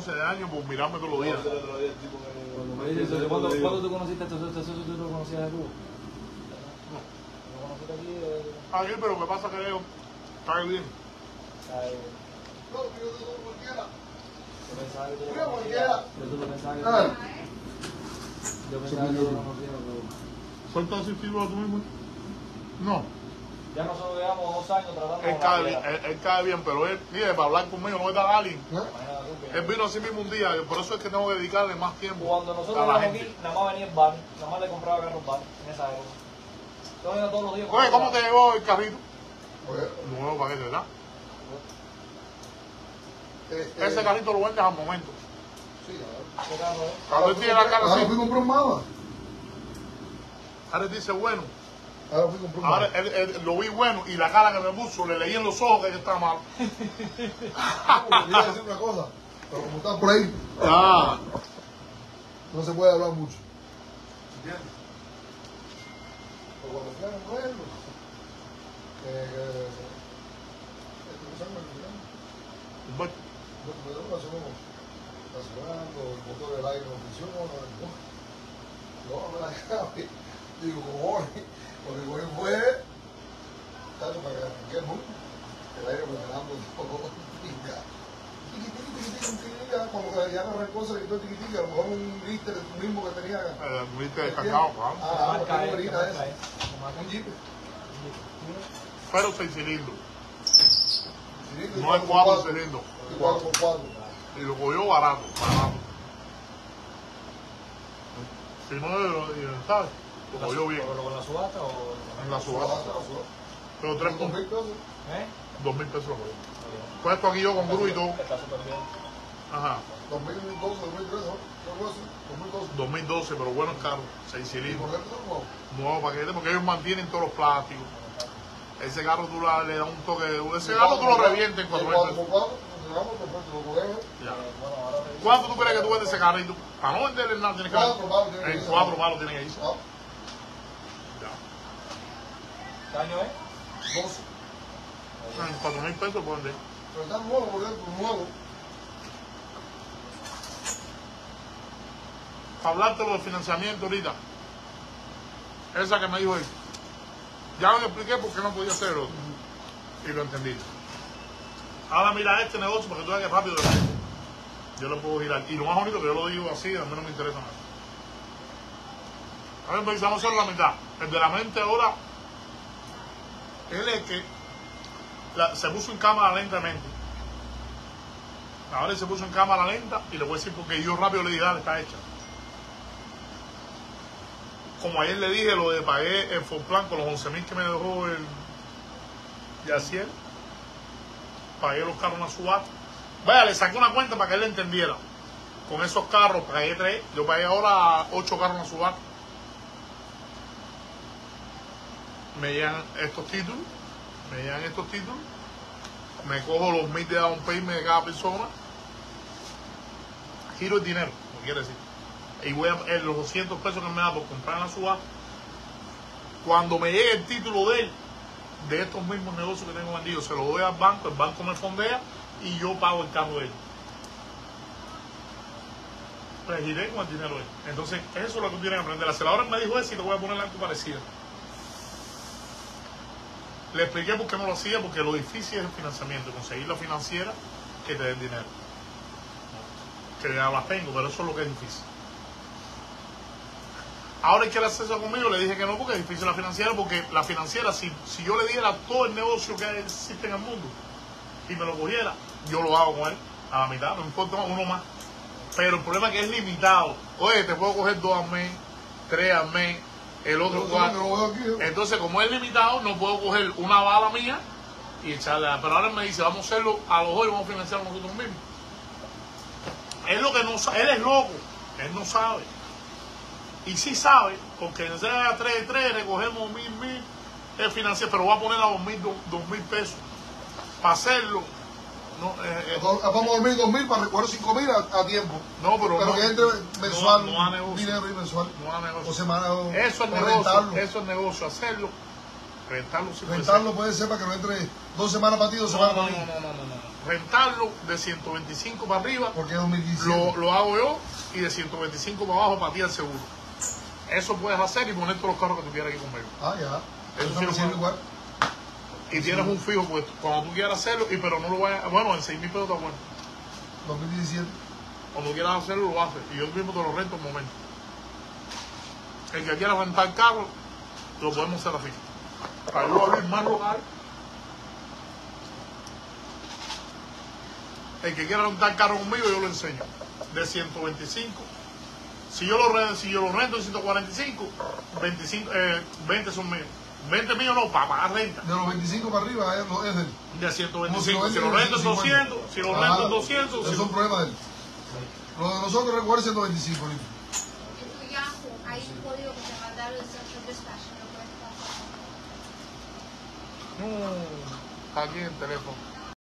11 de años por mirarme todos los días. ¿Cuándo tú conociste a estos socios? ¿Tú lo conocías de Cuba? No. ¿Lo conociste aquí? Aquí, pero lo que pasa es que Leo cae bien. No, yo digo cualquiera. Yo pensaba que tú lo Mira, conocías. cualquiera. Yo pensaba que Ah, tú lo conocías, pero... ¿Suelta asistirlo a tú mismo? No. Ya nosotros llevamos 2 años tratando Él cae bien, pero él, mire, para hablar conmigo no es dar a alguien. Él vino así mismo un día, por eso es que tengo que dedicarle más tiempo Cuando nosotros a la íbamos gente. aquí, nada más venía el bar, nada más le compraba carros bar en esa época. Yo venía todos los días. Oye, ¿cómo te llegó el carrito? oye, Nuevo paquete, ¿verdad? este, Ese carrito lo vendes al momento. sí, ¿Qué carro es? Cuando él tiene la cara ahora así, fui a comprar un mapa. ahora él dice, bueno, Ahora fui a comprar un ahora mapa. él lo vi bueno y la cara que me puso, le leí en los ojos que estaba mal. Quería decir una cosa, pero como están por ahí, Ah, no se puede hablar mucho. ¿Entiendes? Pero cuando fui a comprarlo, Humberto, está sonando, el motor del aire no funciona, no, me la cabe. Digo, cojones, porque fue, tanto para que arranque el mundo, el aire me quedando un poco pica. Tiquitica, como que ya no arrancó, se quitó tiquitica, a lo mejor un lister mismo que tenía. viste descargado, claro. ¿Qué marca es? ¿Qué marca es? Un jeep. Pero 6 cilindros, Cilindro y no es 4 cilindros, Y 4x4. y lo cogió barato, barato. Si no, ¿sabes? Lo cogió bien ¿Pero con la subasta o...? en la subasta. Pero 3 $2,000 pesos. ¿Eh? 2.000 pesos lo cogió. Puesto aquí yo con Gru y todo. Está súper bien. Ajá. 2012, 2013, ¿no? 2012. 2012, pero bueno el carro, 6 ¿Y cilindros, por qué tú no? nuevo paquete, porque ellos mantienen todos los plásticos. Ese carro tú le das un toque, ese carro tú lo revientes en 4 meses. Ya. ¿Cuánto tú crees que tú vendes ese carrito? Para no venderle nada tienes que vender. 4 palos tiene que En irse. 4 palos tiene que irse. Ah, Ya. ¿Qué año es? 12. En 4.000 pesos pueden vender. Pero está nuevo, por ejemplo, nuevo. Para hablarte de financiamiento ahorita, esa que me dijo él, ya lo expliqué por qué no podía hacerlo y lo entendí. Ahora mira este negocio porque tú veas que rápido lo hago. Yo lo puedo girar. Y lo más bonito que yo lo digo así, a mí no me interesa nada. A ver, pues vamos a hacer la mitad. El de la mente ahora, él es que se puso en cámara lentamente. Ahora él se puso en cámara lenta y le voy a decir porque yo rápido le dije, dale, está hecha. Como ayer le dije, lo de pagué el Forplan con los 11.000 que me dejó el Yaciel. Pagué los carros en una subasta. Vaya, le saqué una cuenta para que él entendiera. Con esos carros pagué 3. Yo pagué ahora 8 carros en una subasta. Me llegan estos títulos. Me cojo los 1.000 de down payment de cada persona. Giro el dinero, lo quiere decir. Y voy a los 200 pesos que me da por comprar en la subasta. Cuando me llegue el título de él, de estos mismos negocios que tengo vendidos, se lo doy al banco, el banco me fondea y yo pago el carro de él. Regiré con el dinero de él. Entonces, eso es lo que tú tienes que aprender a hacer. Ahora me dijo eso y te voy a poner algo parecido. Le expliqué por qué no lo hacía, porque lo difícil es el financiamiento, conseguir la financiera que te dé el dinero. Que ya las tengo, pero eso es lo que es difícil. Ahora él quiere hacer eso conmigo, le dije que no porque es difícil la financiera, porque la financiera, si yo le diera todo el negocio que existe en el mundo y me lo cogiera, yo lo hago con él a la mitad, no importa uno más. Pero el problema es que es limitado. Oye, te puedo coger 2 al mes, 3 al mes, el otro 4. Entonces, como es limitado, no puedo coger una bala mía y echarla. Pero ahora él me dice, vamos a hacerlo a los hoy, vamos a financiarlo nosotros mismos. Es lo que no sabe, él es loco, él no sabe. Y sí sabe, porque en sea 3 recogemos 1.000, es financiero, pero va a poner a 2.000 pesos para hacerlo. No, Vamos a dormir 2.000 para recoger 5.000 a tiempo. no, pero Pero no, que entre mensual, no a negocio. dinero y mensual. No a negocio. O semana. Eso es o negocio, rentarlo. eso es negocio, hacerlo, rentarlo sí puede Rentarlo ser. puede ser para que no entre 2 semanas para ti, 2 No, semanas no, para mí. rentarlo de 125 para arriba, ¿Por qué 2017? lo hago yo, y de 125 para abajo para ti el seguro. Eso puedes hacer y poner todos los carros que tú quieras aquí conmigo. Ah, ya. Eso Eso sí me lo sirve puedo. igual. Y tienes un fijo puesto. Cuando tú quieras hacerlo, pero no lo vayas, bueno, en 6.000 pesos está bueno. 2017. Cuando quieras hacerlo, lo haces. Y yo mismo te lo rento un momento. El que quiera rentar carro, lo podemos hacer así. Para yo abrir más local. El que quiera rentar carro conmigo, yo lo enseño. De 125. Si yo lo rento en 145, 20 son míos. 20 míos no, para pagar renta. De los 25 para arriba es de él. De 125. Como Si lo rento en 200, si lo rento en 200, Eso es un problema de él. Lo de nosotros es recoger 125 litros. En tu Yahoo hay un código que te mandaron de Central Dispatch, ¿lo puedes pasar? está aquí en el teléfono.